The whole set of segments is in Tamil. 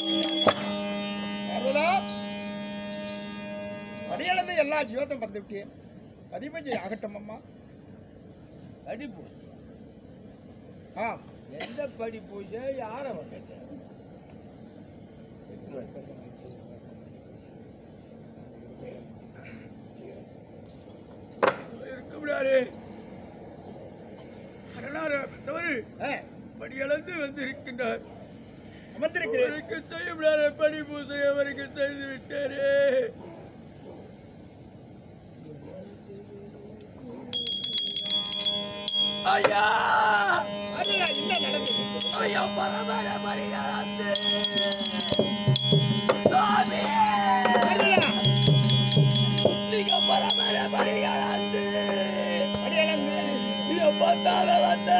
படியிலிருந்து எல்லா ஜீவத்தையும் வந்து விட்டேன். பதிபூஜை ஆகட்டும் அம்மா. படிப்பூஜை? எந்த படிப்பூஜை? யார வந்தது? படியிழந்து வந்து இருக்கின்றார். அமர்ந்திருக்கிறேன். செய்ய படிப்பூசை அவருக்கு செய்து விட்டாரே. ஐயா என்ன நடந்தது? ஐயா பரமர படியிழந்து நீங்க பரமர படியிழந்து பத்தாத வந்த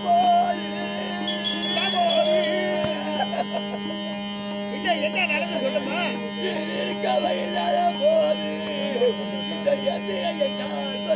என்ன நடந்து சொல்லுமா? இருக்கவை இல்லாத போது இந்த எதிரை என்ன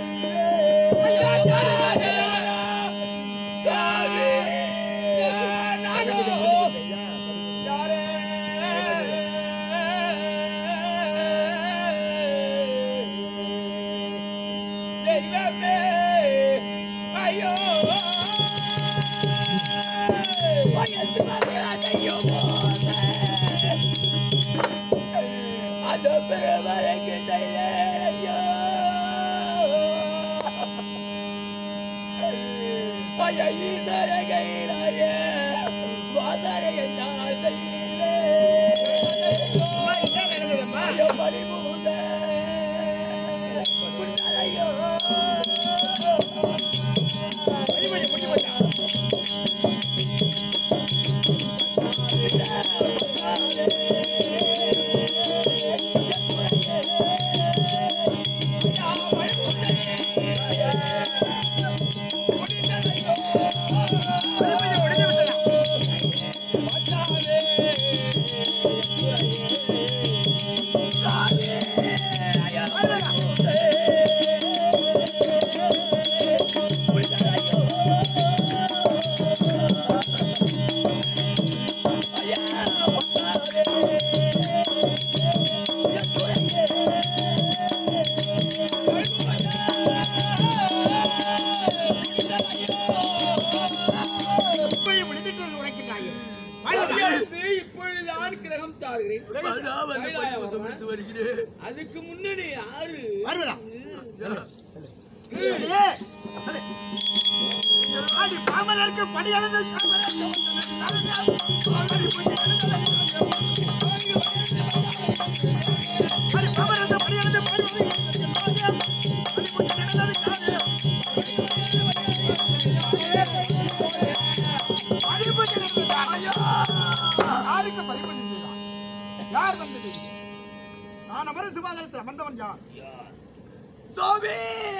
அதுக்கு முன்னாடி யாரு பாமலருக்கு படியாளர்கள் யாருக்கு பரிபூஜை செய்தார்? யார் வந்தது? நான் அமர சுபாதத்தில் அமர்ந்தவன் யார்? சோபி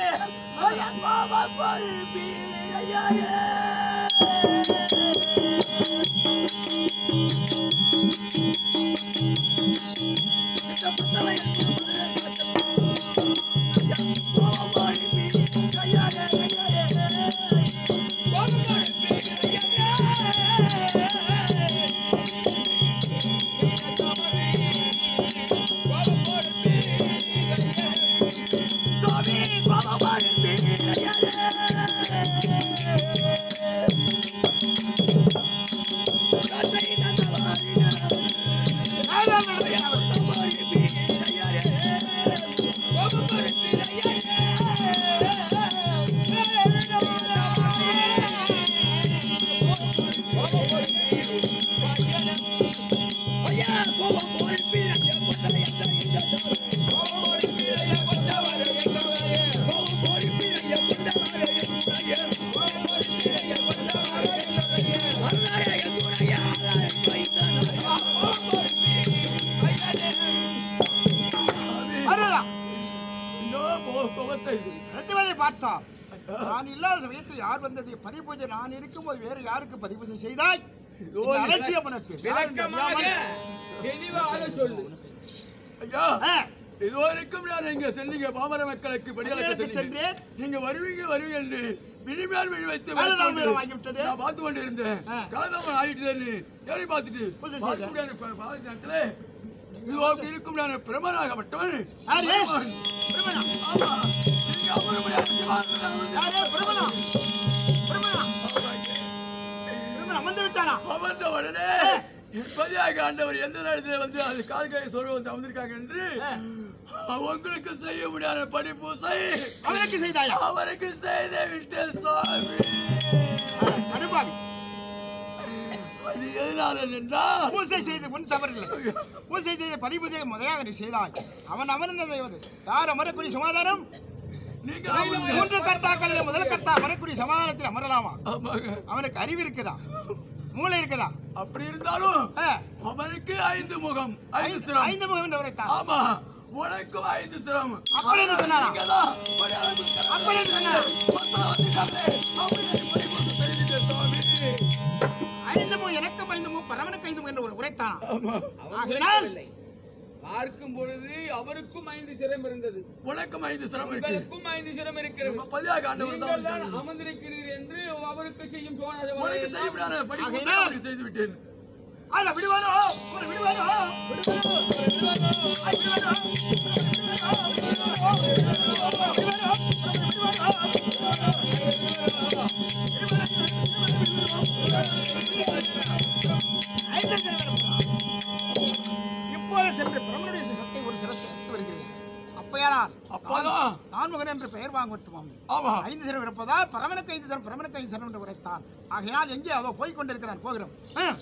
பார்த்தால் நான் இல்லாத சமயத்தில் யார் வந்தது? பதிபூஜை நான் இருக்கும்போது வேறு யாருக்கு பதிபூஜை செய்தாய்? அலட்சியம் உனக்கு. தெளிவாக சொல்லு. ஐயா இதுவரைக்கும் நான் இங்க சென்றீங்க பாமர மக்களுக்கு படியாளருக்கு சென்றேன். நீங்க வருவீங்க என்று விழிமேல் விழி வைத்து நான் பார்த்து கொண்டு இருந்தேன். காலதாமம் ஆகிட்டு தேடி பார்த்துட்டு இருக்கும் நான் பிரமனாகப்பட்டவன். அமர்ந்த உடனே இப்பதியாக ஆண்டவர் எந்த நேரத்தில் வந்து அது கால்கை சொல்ல வந்து அமர்ந்திருக்காங்க என்று உங்களுக்கு செய்ய முடியாத படிப்பூசை அவருக்கு செய்தாயா? அவருக்கு செய்த விட்டேன் சுவாமி. அனுபாவி அது எதனால என்றால் பூசை செய்து முன் தவறில்லை. பூசை செய்த பதிபூசை முறையாக நீ செய்தாய். அவன் அமர்ந்த யார் அமரக்கூடிய சமாதானம்? மூன்று கர்த்தாக்களில் முதல் கர்த்தா அமரக்கூடிய சமாதானத்தில் அமரலாமா? அவனுக்கு அறிவு இருக்குதா? மூளை இருக்குதா? அப்படி இருந்தாலும் அவனுக்கு 5 முகம் 5 சிரம். 5 முகம் என்று உரைத்தான். ஆமா, உனக்கும் 5 சிரம். அப்படி என்று சொன்னாரா? அப்படி என்று சொன்னார். 5 முகம் எனக்கும் 5 முகம் பரமனுக்கு 5 முகம் என்று உரைத்தான். ஆகையால் பார்க்கும் பொழுது அவருக்கும் 5 சிரம் இருந்தது, உனக்கும் 5 சிரம் இருக்கு, உங்களுக்கும் 5 சிரம் இருக்கிறது. பதியாக ஆண்டவர் தான் அமர்ந்திருக்கிறீர்கள் என்று அவருக்கு செய்யும் உனக்கு செய்யப்படாத படிப்பு செய்து விட்டேன். அத விடுவானோ ஒரு விடுவானோ இப்போது சென்று பிரம்மனுடைய சிரத்தை ஒரு சிரத்தை எடுத்து வருகிறேன். அப்பயானால் அப்பதான் நான் மகன் என்று பெயர் வாங்கட்டுமாம். 5 சிரம் இருப்பதால் பரமனுக்கு 5 சிரம் பரமனுக்கு 5 சிரம் என்று உரைத்தான். ஆகையால் எங்கே அதோ போய் கொண்டிருக்கிறான். போகிறோம்.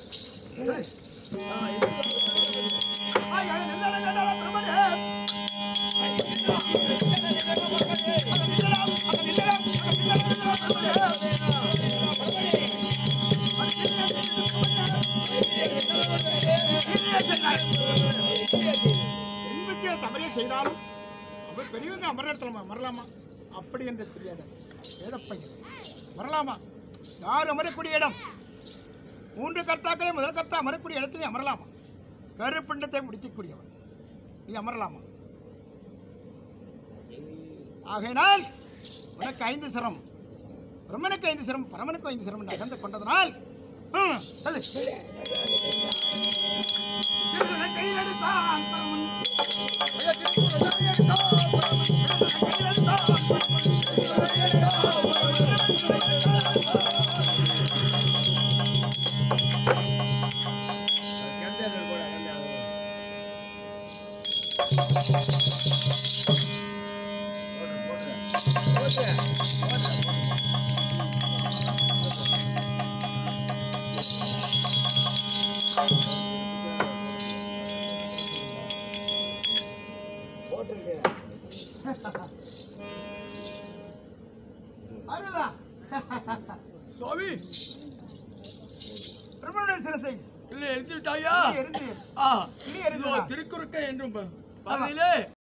தவறே செய்தாலும் அவர் பெரியவங்க அமர்றத்துல மறலாமா? அப்படி என்று தெரியாத வேதப்பையன் மறலாமா? யார் அமரக்கூடிய இடம்? 3 கர்த்தாக்களே முதல் கர்த்தா அமரக்கூடிய இடத்திலே அமரலாமா? கருப்பிண்டத்தை முடிக்கக்கூடியவன் நீ அமரலாமா? ஆகையினால் உனக்கு 5 சிரம், பிரம்மனுக்கு 5 சிரம், பரமனுக்கு 5 சிரம் என்று அகந்து கொண்டதனால் சுவாமி பிரம்மனுடைய சிரசை இல்லை எரிந்து விட்டாயா? எரிந்து திருக்குறுக்கை என்றும் பதிலே